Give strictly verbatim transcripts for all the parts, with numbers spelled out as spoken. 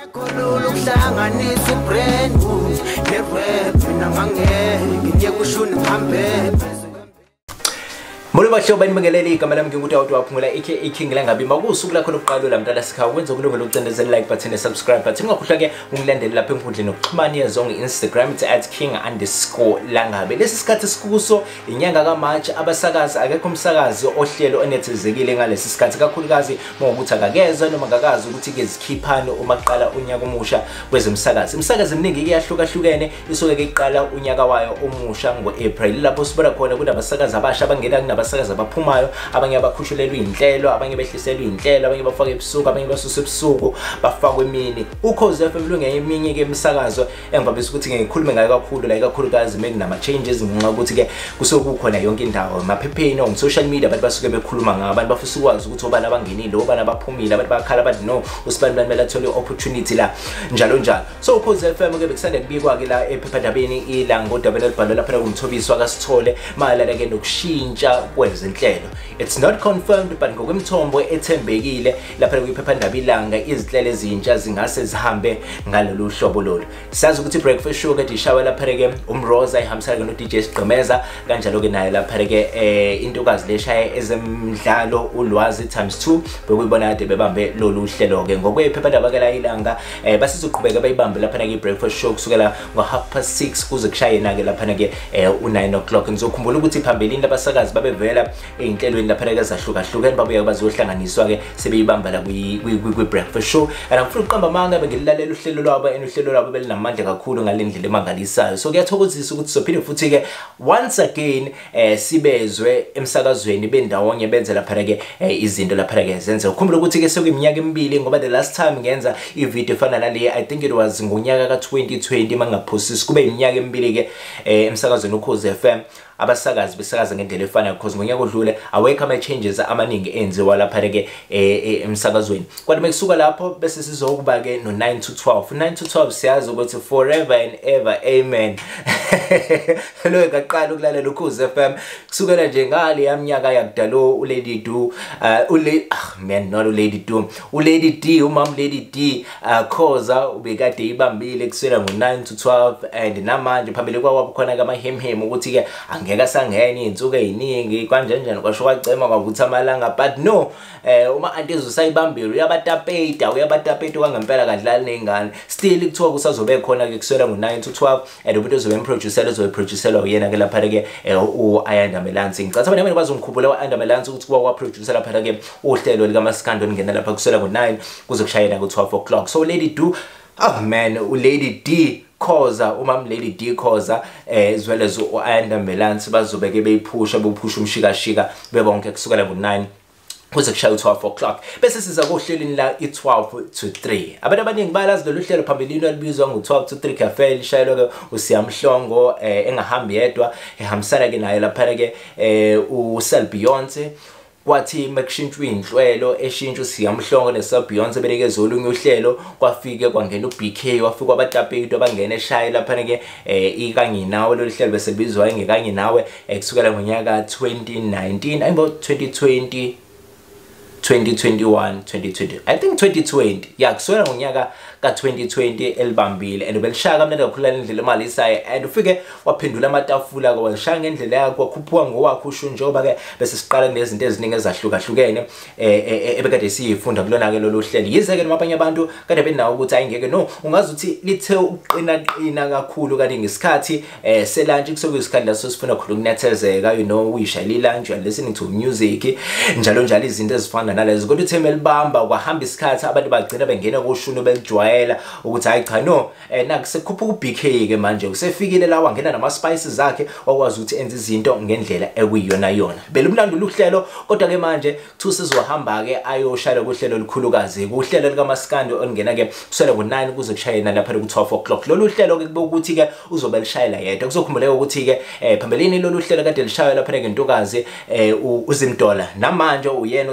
Molo bahlobo nibengelele igama lami nginguthi awuthi waphungula aka King langabi makusuku lakho lokuqala la mntana sikhawu kwenza kulungela ukucindezela like button ne subscribe button ungakhohlwa ke ungilandele lapha enkundleni yokuxhumana yezonke Instagram it's at king underscore langabi. Lesi sikhathi sikuso inyanga ka March abasakazi akekho umsakazi ohlelo onethezekile ngalesi sikhathi kakhulukazi ngokuthi akakezwe noma ngakazi ukuthi ke zikhiphani uma qala unyaka omusha kwezemsakazi. Imsakazi eminingi iyahluka hlukene isuke ke iqala unyaka wayo omusha ngo-April lapho sibona khona kunabasakazi abasha bangena kunaba abasakazi abaphumayo abanye abakhushulelwa inhlelo abanye behliselwa inhlelo abanye bafaka ebusuku abanye basusa ebusuku bafakwe emini. Ukhoza F M lungenye eminye ke imisakazo engivabisa ukuthi ngikhulume ngayo kakhulu la ikakhulukazi mekunama changes ngenxa ukuthi ke kusokukhona yonke indawo emaphepheni on social media abantu basuke bekhuluma ngabo abantu bafisa ukwazi ukuthi obani abangenile obani abaphumile abantu bakhala bathi no usibani bani melathole opportunity la njalo njalo. So Ukhoza F M ke bekusanda kubikwa ke la ephephandabeni ilanga kodaba elibhalwe lapha kumthobiswa kaSithole mayelana ke nokushintsha kwezinhlelo. It's not confirmed but ngokwemthombo ethembekile lapha kuyiphephandaba ilanga izinhlelo ezintsha zingase zihambe ngalolu hlobo lolu. Sazi ukuthi breakfast show kade ishawa lapha ke uMroza ihambisana no D J Sgemeza kanjalo ke naye lapha ke eh intokazi leshaya ezemidlalo ulwazi times two bekuyibona kade bebambe lolu hlelo ke ngokwephephandaba ke la ilanga eh basizoqhubeka bayibambe lapha ke breakfast show kusukela ngo half past six kuze kushayena ke lapha ke u nine o'clock. Ngizokhumbula ukuthi phambili labasakazi babevela einhlelweni lapha ke zahlukahlukene babuye bazohlanganiswa ke sebeyibamba la kwi breakfast show. And angifuna uqamba manga bengililalela uhlelo lwabo and uhlelo lwabo belinamandla kakhulu ngalendlela emangalisayo. So kuyathokozisa ukuthi sophinde futhi ke once again eh sibezwe emsakazweni bendawonye benze lapha ke izinto lapha ke zenze. Ukhumbula ukuthi ke sekuyiminyaka emibili ngoba the last time ngenza ivideo efana nale I think it was ngonyaka ka twenty twenty mangaphosisi kube iminyaka emibili ke emsakazweni Ukhoza F M abasakazi besakaza ngendlela efanayo because ngonyaka odlule awekho ama changes amaningi enziwa lapha ke emsakazweni. Kwathi mekusuka lapho bese sizokuba ke no nine to twelve nine to twelve siyazi ukuthi forever and ever amen. Hello ngaqala ukulalela Ukhoza F M kusukela nje ngale yaminyaka yakudalo u Lady Du ule ah man not u Lady Du u Lady D umam Lady D Khoza ubekade ibambile kusela ngo nine to twelve and namanje phambili kwawo khona ka mahemhem ukuthi ke ngeke sangena izinsuku eziningi kanje njani kwasho kwacema kwavutha amalanga but no eh uma antizo sayibambile uyabatapeta uyabatapeta kwangempela kadlali nezingane still kuthiwa kusazobe khona ke kusela ngo nine to twelve and umuntu ozobe producer ozobe producer uyena ke lapha ke u Izindaba. Ngicatha nami bazongikhumbula wa Izindaba ukuthi kuwa wa producer lapha ke uhlelo lika Maskando ngena lapha kusela ngo nine kuze kushayena ku twelve o'clock. So Lady Du oh man u Lady D Khoza umam Lady D Khoza eh as well as u Izindaba bazobe ke beyiphusha bophusha umshikashika bebonke kusukela ngo nine kuze kushaya twelve o'clock bese siza kohlelweni la i twelve to three. Abantu abaningi balazi lolu hlelo phambilini olibizwa ngo twelve to three cafe lishayelwa ke uSiyamhlongo eh engahambi yedwa ehambisana ke naye lapha ke eh u Sel Beyonce. Kwathi mekushintshwa inhlelo eshintsha uSiyamhlongo neSel Beyonce beleke olunye uhlelo kwafike kwangena uBeekay wafika abatapeti abangena eshaya lapha ke ikanye nawe lolu hlelo bese libizwa ngekanye nawe kusukela ngonyaka twenty nineteen about twenty twenty twenty twenty-one twenty twenty I think twenty twenty yeah kusukela ngonyaka ka twenty twenty elibambile and belishaya kamnandi kakhulu indlela imali isaye and ufike waphendula amatafula kwalishaya ngendlela yakho wakhuphuka ngowakho usho njengoba ke bese siqala nezinto eziningi ezahlukahlukene eh ebekade siyifunda kulona ke lolu hlelo. Yize ke nabanye abantu kade benawo ukuthi ayingeke no ungazi ukuthi lithe uqina qina kakhulu kanti ngesikhathi eh selunch kusokuyisikhathi laso sifuna khulu ukunethezeka you know uyishayila lunch and listening to music njalo njalo izinto ezifana nalezo kodwa utheme libamba kwahamba isikhathi abantu bagcina bengena koshunu belijwayela ukuthi hayi cha no eh nakusekhuphuka uBeekay ke manje usefikile la wangena nama spices zakhe wakwazi ukuthi enze izinto ngendlela ekuyiyona yona. Belumlando luhlelo kodwa ke manje kuthi sizohamba ke ayoshaya kuhlelo likhulukazi kuhlelo lika Maskando ongena ke kusela ngo nine kuze kushayena lapha ku twelve o'clock. Lolu hlelo ke kube ukuthi ke uzobe lishayela yedwa kuzokhumbuleka ukuthi ke eh phambilini lolu hlelo kade lishayela lapha ke intokazi eh uZimdola namanje uyena usalishayela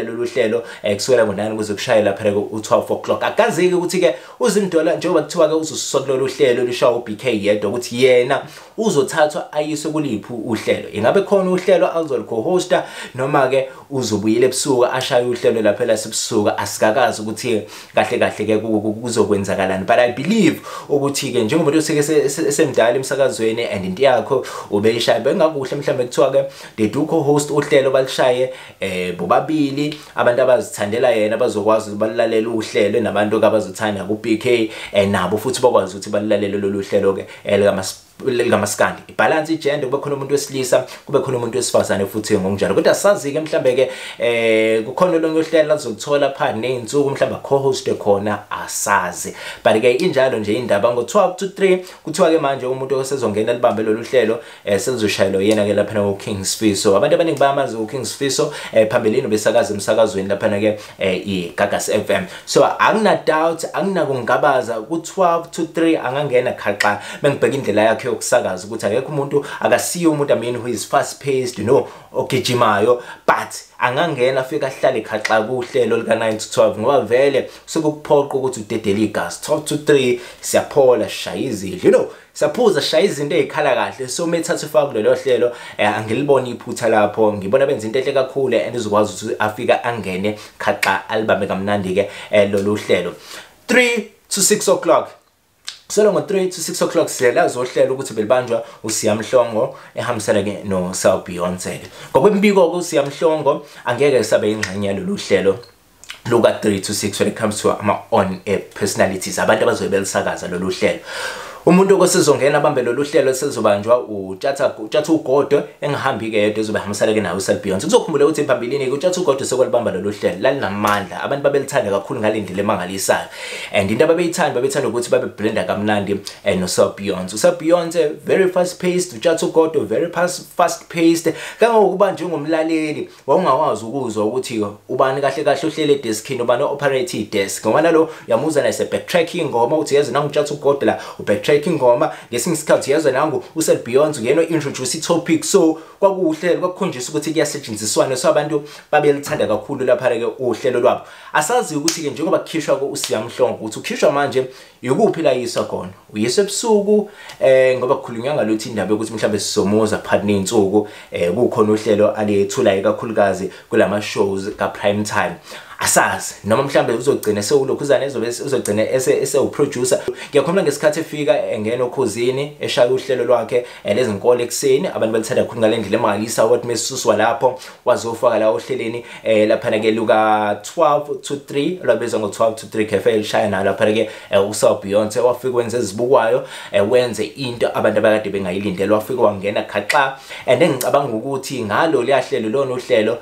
lolu hlelo kusukela ngo-nine kuze kushaye lapha u-twelve o'clock. Akazi-ke ukuthi-ke uzindaba njengoba kuthiwa-ke uzosuswa kulolu hlelo lishawa u-Beekay yedwa ukuthi yena uzothathwa ayiswe kuliphi uhlelo. Ingabe khona uhlelo azolico-hosta noma-ke uzobuyela ebusuku ashaye uhlelo lapha lasebusuku, asikakazi ukuthi kahle kahle-ke kuzokwenzakalani. But I believe ukuthi-ke njengoba umuntu oseke semdala emsakazweni and into yakho ubeyishaya bengakuhle mhlawumbe kuthiwa-ke the Dudu host uhlelo balishaye eh bobabili abantu abazithandela yena abazokwazi ukubalalela uhlelo nabantu abazothanda ku-Beekay nabo futhi bakwazi ukuthi balilalele lolu hlelo-ke elikamas likaMaskandi. Ibalance igender kube khona umuntu wesilisa kube khona umuntu wesifazane futhi ngokunjalo. Kodwa sazi-ke mhlambe ke eh kukhona lonke uhlelo azokuthola phakathi ney'nsuku mhlambe co-host khona asazi. But ke injalo nje indaba ngo-twelve to three kuthiwa-ke manje umuntu osezongena libambe lolu hlelo eh selizoshayelwa yena-ke laphana ku-King Sfiso. Abantu abaningi bayamazi u-King Sfiso eh phambilini besakaza emsakazweni laphana-ke eh iGagas F M. So akuna doubt akunakungabaza ku-twelve to three angangena khaxa mengibheka indlela yakhe yokusakaza ukuthi akekho umuntu akasiyo umuntu I mean who is fast paced, you know, ogijimayo, but angangena afika ahlale khaxa kuhlelo lika nine to twelve ngoba vele sekuphoqa ukuthi udedele igazi. Twelve to three siyaphola shaya izidlo, you know, saphuza shaya izinto ezikhala kahle. So methatha ufaka kulelo hlelo angilibona iphutha lapho, ngibona benza into enhle kakhulu and izokwazi ukuthi afika angene khaxa alibambe kamnandi-ke lolu hlelo. Three to six o'clock. So ngo three to six o'clock siyalazi ohlelo ukuthi belibanjwa uSiyamhlongo ehambisana-ke no Sal Beyonce. Ngokwembiko uSiyamhlongo angeke sabe ingxenye lolu hlelo luka three to six when it comes to ama on air personalities abantu abazobe belisakaza lolu hlelo. Umuntu okosizongena abambe lolu hlelo selizobanjwa uTshatha uTshatha uGodo engihambi-ke yedwa ezobahambisana-ke nawe uSal Beyonce. Kuzokhumbula ukuthi emphambili-ke uTshatha uGodo sekwalibamba lolu hlelo lalinamandla abantu babelithanda kakhulu ngalendlela emangalisayo and into ababeyithanda babethanda ukuthi babe blenda kamnandi no Sal Beyonce. uSal Beyonce very fast paced, uTshatha uGodo very fast paced. Kangangokuba njengomlaleli wawungawazi ukuzwa ukuthi ubani kahle kahle ohlele edeskini ubani operate idesk ngoba nalo yamuza nase backtracking ngoma uthi yazi nangu uTshatha uGodo la ubacktrack ingoma ngesinye isikhathi yazo nangu uSal Beyonce uyena introduce topic. So kwakuhlelo kwakukhonjiswa ukuthi kuyasetshenziswana so abantu babelithanda kakhulu lapha-ke uhlelo lwabo. Asazi ukuthi-ke njengoba kukhishwa uSiyamhlongo ukuthi ukhishwa manje yikuphi la yiswa khona uyiswa ebusuku eh ngoba kukhulunywa ngalothi indaba yokuthi mhlawumbe sizomuza phakathi ney'nsuku eh kukhona uhlelo alethulayo kakhulukazi kulama shows ka prime time. Asazi noma mhlambe uzogcina sewulokhuzana ezobe uzogcina ese ese uproducer. Ngiyakhuluma ngesikhathi efika engena okhuzini eshaya uhlelo lwakhe lezinkolo ekseni abantu balithanda kakhulu ngalendlela emangalisa ukuthi mesuswa lapho wazofaka la ohleleni eh lapha ke luka twelve to three lwabezwa ngo twelve to three cafe elishaya nalo lapha ke uSal Beyonce wafika wenza ezibukwayo wenze into abantu abakade bengayilindele wafika wangena khaxa and engicabanga ukuthi ngalo liyahlelo lona uhlelo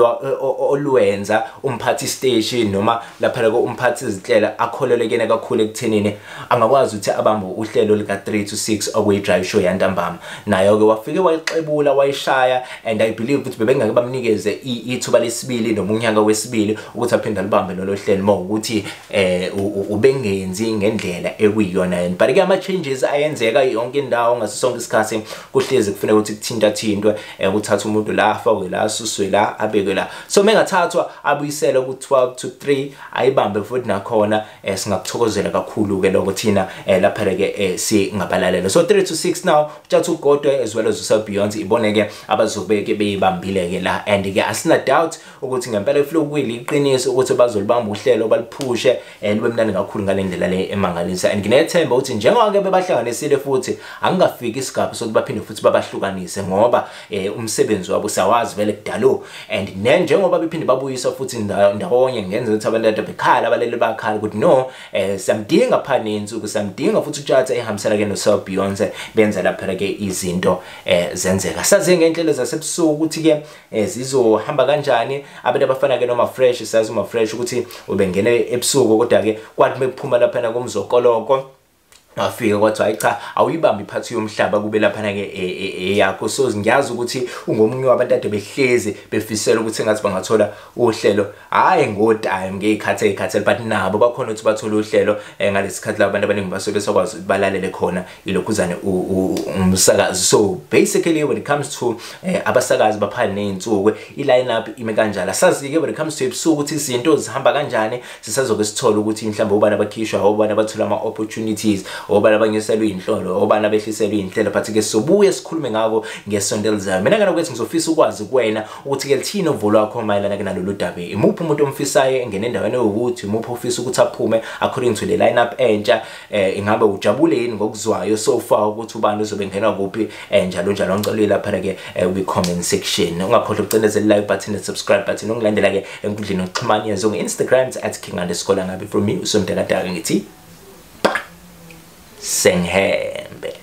olwenza umphathi station noma lapha ko umphathi izihlela akholelekene kakhulu ekuthenini angakwazi ukuthi abambe uhlelo lika three to six okuyi drive show yantambama nayo ke wafike wayixebula wayishaya and I believe ukuthi bebengeke bamnikeze ithuba lesibili noma unyaka wesibili ukuthi aphinde libambe lolo hlelo uma ukuthi eh ubengenzi ngendlela ekuyiyona yena. But ke ama changes ayenzeka yonke indawo ngaso sonke isikhathi kuhlezi kufanele ukuthi kuthinta thintwe ukuthatha umuntu la afakwe la asuswe la abekwe la. So mengathathwa abuyisele ku twelve to three ayibambe futhi nakhona singakuthokozela kakhulu ke lokho thina lapha ke singabalalelo. So three to six now uTshatha uGodo as well as uSal Beyonce iboneke abazobeke beyibambile ke la and ke asina doubt ukuthi ngempela iflow kwili iqiniso ukuthi bazolibamba uhlelo baliphushe libe mnandi kakhulu ngalendlela le emangalisa and nginethemba ukuthi njengoba ke bebahlanganisile futhi angingafiki isigaba sokuthi baphinde futhi babahlukanise ngoba umsebenzi wabo sawazi vele kudalo and njengoba bephinde babuyisa futhi ndawonye ngenza ukuthi abantu ade bekhala abalele bakhala ukuthi no eh samdinga phane insuku samdinga futhi uTshatha ehambisana ke noSal Beyonce benza lapha ke izinto eh zenzeka. Saze ngendlela zasebusuku ukuthi ke zizohamba kanjani abantu abafana ke noma fresh sazi uma fresh ukuthi ubengene ebusuku kodwa ke kwathi mekuphuma lapha komzokoloko afika kwathi hayi cha awuyibambi iphathi yomhlaba kube lapha ke eyakho so ngiyazi ukuthi ungomunye wabantu ade behleze befisela ukuthi ngathi bangathola uhlelo hayi ngo time ngekhathe ekhathe but nabo bakhona ukuthi bathola uhlelo ngalesikhathi la abantu abaningi basobe sakwazi balalele khona ilokhuzane umsakazi. So basically when it comes to abasakazi baphana nezinsuku iline up ime kanjalo sazi ke when it comes to ebusuku ukuthi izinto zihamba kanjani sisazoke sithola ukuthi mhlawumbe ubani abakhishwa ubani abathola ama opportunities obana banyeselwe inhlolo obana behliselwe inhlelo but ke sobuye sikhulume ngako ngesonto elizayo. Mina kana kwethi ngizofisa ukwazi kuwena ukuthi ke lithini uvo lwakho mayelana ke nalolu daba. Imuphi umuntu omfisayo engene endaweni ukuthi umuphi ufisa ukuthi aphume according to the lineup entsha ingabe ujabule yini ngokuzwayo so far ukuthi ubani uzobe ngena kuphi njalo njalo ngicela lapha ke we comment section. Ungakhohlwa ukucindezela like button and subscribe button ungilandela ke enkundleni yokuxhumana yezo nge-Instagram at king underscore langabi from me usomdakadaka ngithi Senghembe.